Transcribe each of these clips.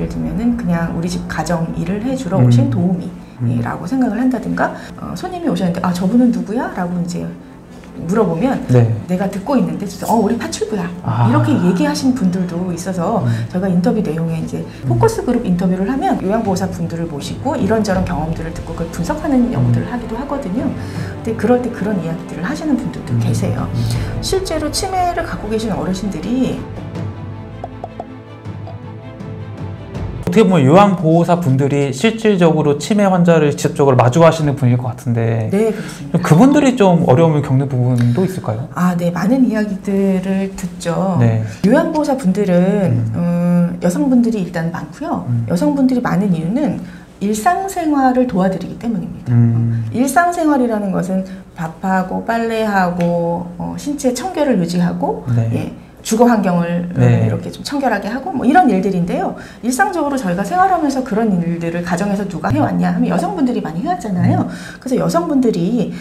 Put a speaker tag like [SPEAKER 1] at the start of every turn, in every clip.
[SPEAKER 1] 예를 들면은 그냥 우리 집 가정 일을 해주러 오신 도우미라고 생각을 한다든가, 손님이 오셨는데 아 저분은 누구야? 라고 이제 물어보면 내가 듣고 있는데 우리 파출부야 이렇게 얘기하신 분들도 있어서 저희가 인터뷰 내용에 이제 포커스 그룹 인터뷰를 하면 요양보호사 분들을 모시고 이런저런 경험들을 듣고 그걸 분석하는 연구들을 하기도 하거든요. 근데 그럴 때 그런 이야기들을 하시는 분들도 계세요. 실제로 치매를 갖고 계신 어르신들이
[SPEAKER 2] 어떻게 보면 요양보호사 분들이 실질적으로 치매 환자를 직접적으로 마주하시는 분일 것 같은데,
[SPEAKER 1] 네, 그렇습니다.
[SPEAKER 2] 그분들이 좀 어려움을 겪는 부분도 있을까요?
[SPEAKER 1] 네, 많은 이야기들을 듣죠. 요양보호사 분들은 여성분들이 일단 많고요. 여성분들이 많은 이유는 일상생활을 도와드리기 때문입니다. 일상생활이라는 것은 밥하고 빨래하고 신체 청결을 유지하고 주거 환경을 이렇게 좀 청결하게 하고 뭐 이런 일들인데요. 일상적으로 저희가 생활하면서 그런 일들을 가정에서 누가 해왔냐 하면 여성분들이 많이 해왔잖아요. 그래서 여성분들이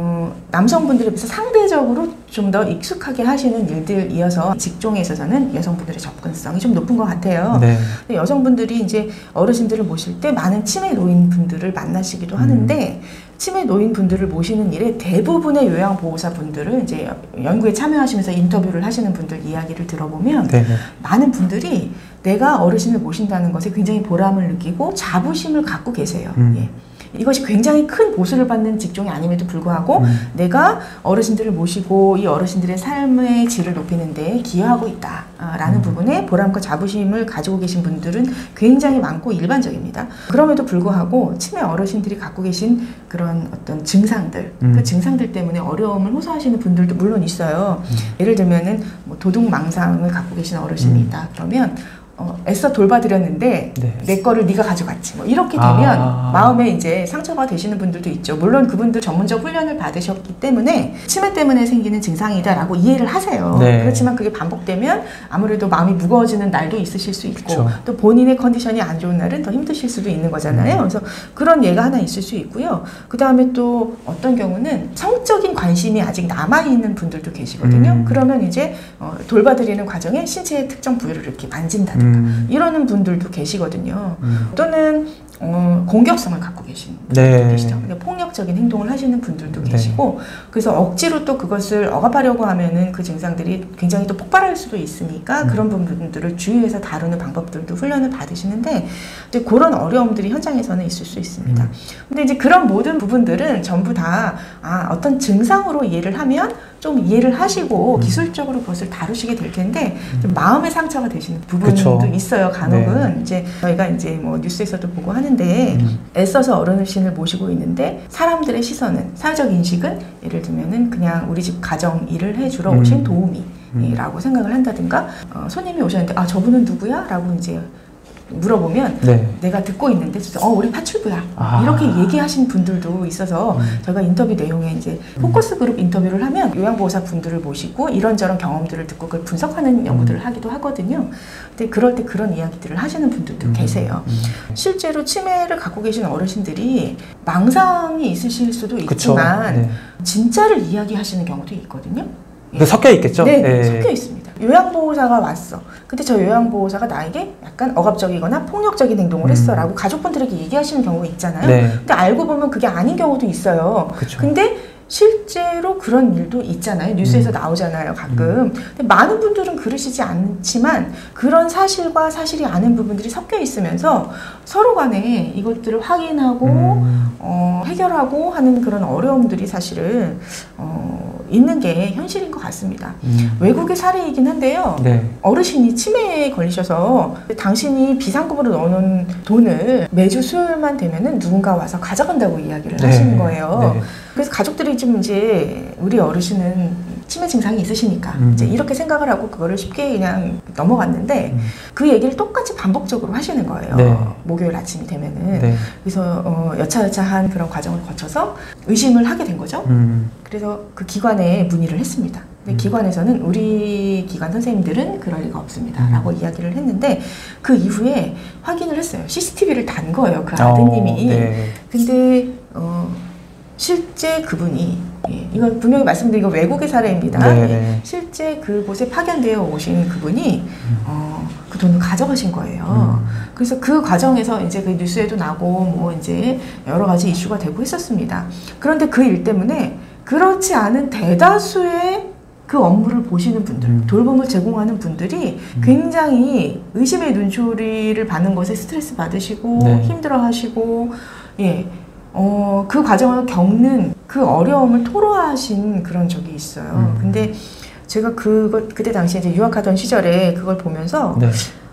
[SPEAKER 1] 남성분들에 비해서 상대적으로 좀 더 익숙하게 하시는 일들이어서 직종에 있어서는 여성분들의 접근성이 좀 높은 것 같아요. 근데 여성분들이 이제 어르신들을 모실 때 많은 치매 노인분들을 만나시기도 하는데, 치매 노인분들을 모시는 일에 대부분의 요양보호사분들을 이제 연구에 참여하시면서 인터뷰를 하시는 분들 이야기를 들어보면 많은 분들이 내가 어르신을 모신다는 것에 굉장히 보람을 느끼고 자부심을 갖고 계세요. 이것이 굉장히 큰 보수를 받는 직종이 아님에도 불구하고 내가 어르신들을 모시고 이 어르신들의 삶의 질을 높이는 데 기여하고 있다라는 부분에 보람과 자부심을 가지고 계신 분들은 굉장히 많고 일반적입니다. 그럼에도 불구하고 치매 어르신들이 갖고 계신 그런 어떤 증상들, 그 증상들 때문에 어려움을 호소하시는 분들도 물론 있어요. 예를 들면은 뭐 도둑망상을 갖고 계신 어르신이 있다 그러면 애써 돌봐드렸는데 내 거를 네가 가져갔지 뭐 이렇게 되면 마음에 이제 상처가 되시는 분들도 있죠. 물론 그분들 전문적 훈련을 받으셨기 때문에 치매 때문에 생기는 증상이다 라고 이해를 하세요. 그렇지만 그게 반복되면 아무래도 마음이 무거워지는 날도 있으실 수 있고 또 본인의 컨디션이 안 좋은 날은 더 힘드실 수도 있는 거잖아요. 그래서 그런 예가 하나 있을 수 있고요. 그 다음에 또 어떤 경우는 성적인 관심이 아직 남아있는 분들도 계시거든요. 그러면 이제 돌봐드리는 과정에 신체의 특정 부위를 이렇게 만진다든가 이러는 분들도 계시거든요. 또는 공격성을 갖고 계신 분들도 계시죠. 폭력적인 행동을 하시는 분들도 계시고, 그래서 억지로 또 그것을 억압하려고 하면은 그 증상들이 굉장히 또 폭발할 수도 있으니까 그런 부분들을 주의해서 다루는 방법들도 훈련을 받으시는데, 이제 그런 어려움들이 현장에서는 있을 수 있습니다. 근데 이제 그런 모든 부분들은 전부 다 어떤 증상으로 이해를 하면 좀 이해를 하시고 기술적으로 그것을 다루시게 될 텐데 좀 마음의 상처가 되시는 부분도 있어요. 간혹은 이제 저희가 이제 뭐 뉴스에서도 보고 하는데 애써서 어르신을 모시고 있는데 사람들의 시선은, 사회적 인식은 예를 들면은 그냥 우리 집 가정 일을 해주러 오신 도우미라고 생각을 한다든가, 손님이 오셨는데 아 저분은 누구야? 라고 이제 물어보면 내가 듣고 있는데 우리 파출부야 이렇게 얘기하신 분들도 있어서 저희가 인터뷰 내용에 이제 포커스 그룹 인터뷰를 하면 요양보호사 분들을 모시고 이런저런 경험들을 듣고 그걸 분석하는 연구들을 하기도 하거든요. 근데 그럴 때 그런 이야기들을 하시는 분들도 계세요. 실제로 치매를 갖고 계신 어르신들이 망상이 있으실 수도 있지만 진짜를 이야기하시는 경우도 있거든요.
[SPEAKER 2] 섞여 있겠죠?
[SPEAKER 1] 섞여 있습니다. 요양보호사가 왔어. 근데 저 요양보호사가 나에게 약간 억압적이거나 폭력적인 행동을 했어 라고 가족분들에게 얘기하시는 경우가 있잖아요. 근데 알고 보면 그게 아닌 경우도 있어요. 근데 실제로 그런 일도 있잖아요. 뉴스에서 나오잖아요, 가끔. 근데 많은 분들은 그러시지 않지만 그런 사실과 사실이 아닌 부분들이 섞여 있으면서 서로 간에 이것들을 확인하고 해결하고 하는 그런 어려움들이 사실은 있는 게 현실인 것 같습니다. 외국의 사례이긴 한데요. 어르신이 치매에 걸리셔서 당신이 비상금으로 넣어놓은 돈을 매주 수요일만 되면은 누군가 와서 가져간다고 이야기를 하시는 거예요. 그래서 가족들이 좀 이제 우리 어르신은 치매 증상이 있으시니까 이제 이렇게 생각을 하고 그거를 쉽게 그냥 넘어갔는데 그 얘기를 똑같이 반복적으로 하시는 거예요. 목요일 아침이 되면은. 그래서 여차여차한 그런 과정을 거쳐서 의심을 하게 된 거죠. 그래서 그 기관에 문의를 했습니다. 근데 기관에서는 우리 기관 선생님들은 그럴 리가 없습니다 라고 이야기를 했는데 그 이후에 확인을 했어요. CCTV를 단 거예요, 그 아드님이. 근데 실제 그분이 이건 분명히 말씀드린 거 외국의 사례입니다. 실제 그곳에 파견되어 오신 그분이 그 그 돈을 가져가신 거예요. 그래서 그 과정에서 이제 그 뉴스에도 나고 뭐 이제 여러 가지 이슈가 되고 했었습니다. 그런데 그 일 때문에 그렇지 않은 대다수의 그 업무를 보시는 분들, 돌봄을 제공하는 분들이 굉장히 의심의 눈초리를 받는 것에 스트레스 받으시고
[SPEAKER 2] 네.
[SPEAKER 1] 힘들어하시고 예, 그 과정을 겪는 그 어려움을 토로하신 그런 적이 있어요. 근데 제가 그때 당시에 이제 유학하던 시절에 그걸 보면서
[SPEAKER 2] 네.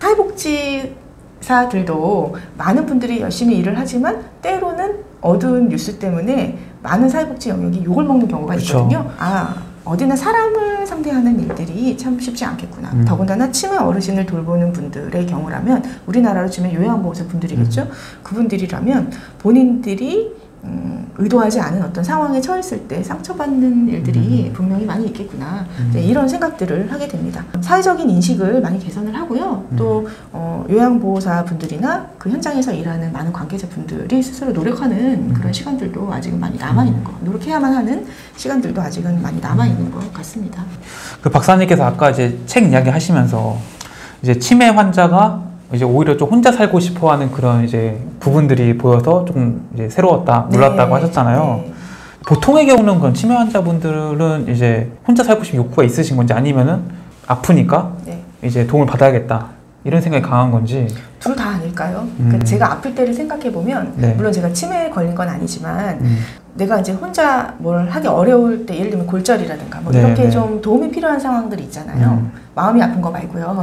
[SPEAKER 1] 사회복지사들도 많은 분들이 열심히 일을 하지만 때로는 어두운 뉴스 때문에 많은 사회복지 영역이 욕을 먹는 경우가
[SPEAKER 2] 그쵸.
[SPEAKER 1] 있거든요. 어디나 사람을 상대하는 일들이 참 쉽지 않겠구나. 더군다나 치매 어르신을 돌보는 분들의 경우라면 우리나라로 치면 요양보호사 분들이겠죠. 그분들이라면 본인들이 의도하지 않은 어떤 상황에 처했을 때 상처받는 일들이 분명히 많이 있겠구나. 이런 생각들을 하게 됩니다. 사회적인 인식을 많이 개선을 하고요. 또 요양보호사 분들이나 그 현장에서 일하는 많은 관계자 분들이 스스로 노력하는 그런 시간들도 아직은 많이 남아있는 것, 노력해야만 하는 시간들도 아직은 많이 남아있는 것 같습니다.
[SPEAKER 2] 그 박사님께서 아까 이제 책 이야기 하시면서 이제 치매 환자가 이제 오히려 좀 혼자 살고 싶어 하는 그런 이제 부분들이 보여서 좀 이제 새로웠다, 놀랐다고 하셨잖아요.
[SPEAKER 1] 네.
[SPEAKER 2] 보통의 경우는 그런 치매 환자분들은 이제 혼자 살고 싶은 욕구가 있으신 건지 아니면은 아프니까
[SPEAKER 1] 네.
[SPEAKER 2] 이제 도움을 받아야겠다 이런 생각이 강한 건지.
[SPEAKER 1] 둘 다 아닐까요? 그러니까 제가 아플 때를 생각해 보면
[SPEAKER 2] 네.
[SPEAKER 1] 물론 제가 치매에 걸린 건 아니지만 내가 이제 혼자 뭘 하기 어려울 때 예를 들면 골절이라든가 뭐
[SPEAKER 2] 네,
[SPEAKER 1] 이렇게
[SPEAKER 2] 네.
[SPEAKER 1] 좀 도움이 필요한 상황들이 있잖아요. 마음이 아픈 거 말고요.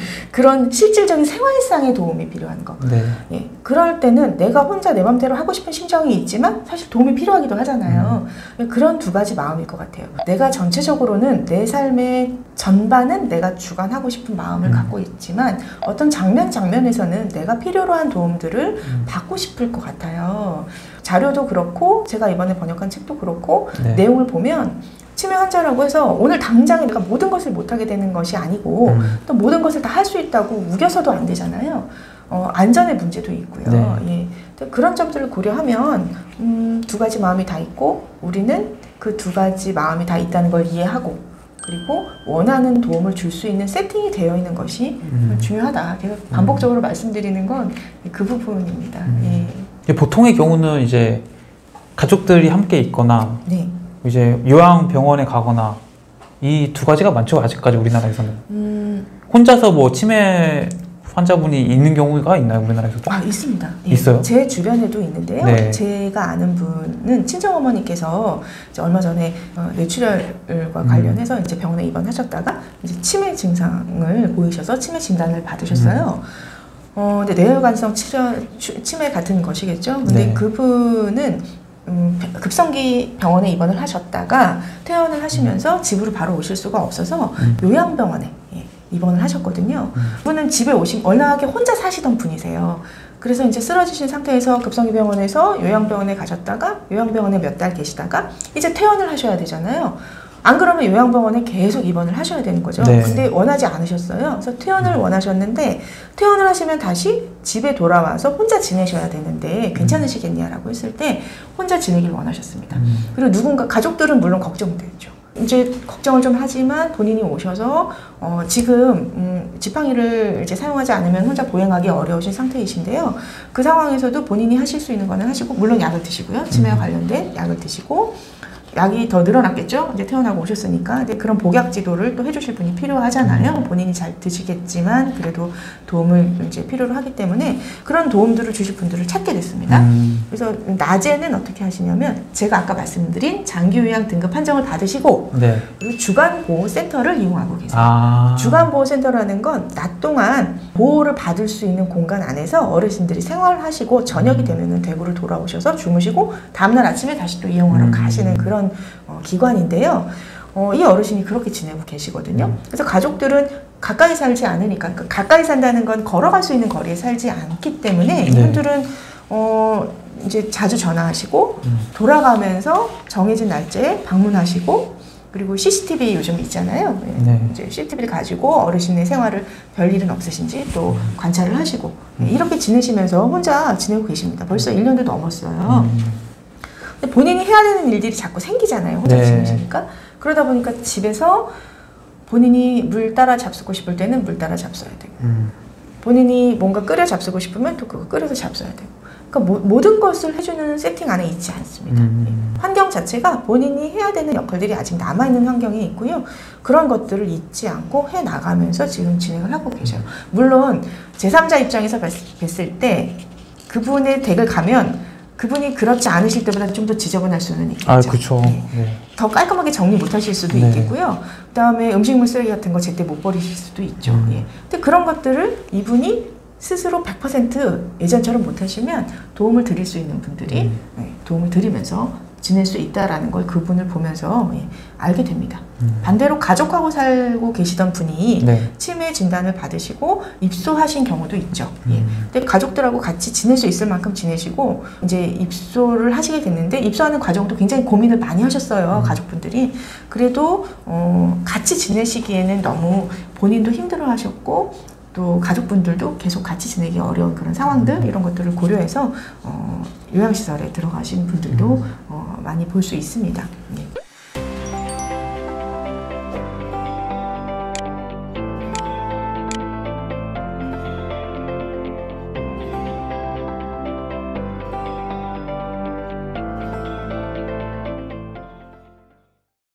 [SPEAKER 1] 그런 실질적인 생활상의 도움이 필요한 거.
[SPEAKER 2] 네.
[SPEAKER 1] 예, 그럴 때는 내가 혼자 내 맘대로 하고 싶은 심정이 있지만 사실 도움이 필요하기도 하잖아요. 그런 두 가지 마음일 것 같아요. 내가 전체적으로는 내 삶의 전반은 내가 주관하고 싶은 마음을 갖고 있지만 어떤 장면에서는 내가 필요로 한 도움들을 받고 싶을 것 같아요. 자료도 그렇고 제가 이번에 번역한 책도 그렇고
[SPEAKER 2] 네.
[SPEAKER 1] 내용을 보면 치매 환자라고 해서 오늘 당장에 내가 모든 것을 못하게 되는 것이 아니고 또 모든 것을 다 할 수 있다고 우겨서도 안 되잖아요. 안전의 문제도 있고요.
[SPEAKER 2] 네.
[SPEAKER 1] 예. 그런 점들을 고려하면 두 가지 마음이 다 있고 우리는 그 두 가지 마음이 다 있다는 걸 이해하고 그리고 원하는 도움을 줄 수 있는 세팅이 되어 있는 것이 중요하다. 제가 반복적으로 말씀드리는 건 그 부분입니다. 예.
[SPEAKER 2] 보통의 경우는 이제 가족들이 함께 있거나
[SPEAKER 1] 네.
[SPEAKER 2] 이제 요양병원에 가거나 이 두 가지가 많죠, 아직까지 우리나라에서는. 혼자서 뭐 치매 환자분이 있는 경우가 있나요, 우리나라에서도?
[SPEAKER 1] 있습니다. 예.
[SPEAKER 2] 있어요?
[SPEAKER 1] 제 주변에도 있는데요.
[SPEAKER 2] 네.
[SPEAKER 1] 제가 아는 분은 친정어머니께서 이제 얼마 전에 뇌출혈과 관련해서 이제 병원에 입원하셨다가 이제 치매 증상을 보이셔서 치매 진단을 받으셨어요. 근데 뇌혈관성 치매 같은 것이겠죠. 근데
[SPEAKER 2] 네.
[SPEAKER 1] 그분은 급성기 병원에 입원을 하셨다가 퇴원을 하시면서 집으로 바로 오실 수가 없어서 요양병원에 입원을 하셨거든요. 그분은 집에 워낙에 혼자 사시던 분이세요. 그래서 이제 쓰러지신 상태에서 급성기 병원에서 요양병원에 가셨다가 요양병원에 몇 달 계시다가 이제 퇴원을 하셔야 되잖아요. 안 그러면 요양병원에 계속 입원을 하셔야 되는 거죠.
[SPEAKER 2] 네.
[SPEAKER 1] 근데 원하지 않으셨어요. 그래서 퇴원을 원하셨는데 퇴원을 하시면 다시 집에 돌아와서 혼자 지내셔야 되는데 괜찮으시겠냐라고 했을 때 혼자 지내길 원하셨습니다. 그리고 누군가 가족들은 물론 걱정되죠. 이제 걱정을 좀 하지만 본인이 오셔서 지금 지팡이를 이제 사용하지 않으면 혼자 보행하기 어려우신 상태이신데요. 그 상황에서도 본인이 하실 수 있는 거는 하시고 물론 약을 드시고요. 치매와 관련된 약을 드시고 약이 더 늘어났겠죠? 이제 퇴원하고 오셨으니까. 근데 그런 복약 지도를 또 해주실 분이 필요하잖아요. 본인이 잘 드시겠지만 그래도 도움을 이제 필요로 하기 때문에 그런 도움들을 주실 분들을 찾게 됐습니다. 그래서 낮에는 어떻게 하시냐면 제가 아까 말씀드린 장기요양 등급 판정을 받으시고
[SPEAKER 2] 네.
[SPEAKER 1] 그리고 주간보호센터를 이용하고 계세요. 주간보호센터라는 건 낮 동안 보호를 받을 수 있는 공간 안에서 어르신들이 생활하시고 저녁이 되면은 대구를 돌아오셔서 주무시고 다음날 아침에 다시 또 이용하러 가시는 그런 기관인데요. 이 어르신이 그렇게 지내고 계시거든요. 그래서 가족들은 가까이 살지 않으니까, 그러니까 가까이 산다는 건 걸어갈 수 있는 거리에 살지 않기 때문에 이분들은 이제 자주 전화하시고 돌아가면서 정해진 날짜에 방문하시고 그리고 CCTV 요즘 있잖아요.
[SPEAKER 2] 네.
[SPEAKER 1] 이제 CCTV를 가지고 어르신의 생활을 별일은 없으신지 또 관찰을 하시고 이렇게 지내시면서 혼자 지내고 계십니다. 벌써 1년도 넘었어요. 근데 본인이 해야 되는 일들이 자꾸 생기잖아요. 혼자
[SPEAKER 2] 네.
[SPEAKER 1] 지내시니까. 그러다 보니까 집에서 본인이 물 따라 잡수고 싶을 때는 물 따라 잡숴야 되고 본인이 뭔가 끓여 잡수고 싶으면 또 그거 끓여서 잡숴야 되고. 그러니까 모든 것을 해주는 세팅 안에 있지 않습니다. 환경 자체가 본인이 해야 되는 역할들이 아직 남아있는 환경에 있고요. 그런 것들을 잊지 않고 해나가면서 지금 진행을 하고 계셔요. 물론 제3자 입장에서 봤을 때 그분의 댁을 가면 그분이 그렇지 않으실 때보다 좀 더 지저분할 수는 있겠죠.
[SPEAKER 2] 아, 그렇죠.
[SPEAKER 1] 네.
[SPEAKER 2] 네.
[SPEAKER 1] 더 깔끔하게 정리 못 하실 수도
[SPEAKER 2] 네.
[SPEAKER 1] 있겠고요. 그 다음에 음식물 쓰레기 같은 거 제때 못 버리실 수도 있죠. 예. 근데 그런 것들을 이분이 스스로 100% 예전처럼 못하시면 도움을 드릴 수 있는 분들이 도움을 드리면서 지낼 수 있다라는 걸 그분을 보면서 알게 됩니다. 반대로 가족하고 살고 계시던 분이
[SPEAKER 2] 네.
[SPEAKER 1] 치매 진단을 받으시고 입소하신 경우도 있죠. 예. 근데 가족들하고 같이 지낼 수 있을 만큼 지내시고 이제 입소를 하시게 됐는데 입소하는 과정도 굉장히 고민을 많이 하셨어요. 가족분들이. 그래도 같이 지내시기에는 너무 본인도 힘들어하셨고 또 가족분들도 계속 같이 지내기 어려운 그런 상황들 이런 것들을 고려해서 요양시설에 들어가신 분들도 많이 볼 수 있습니다.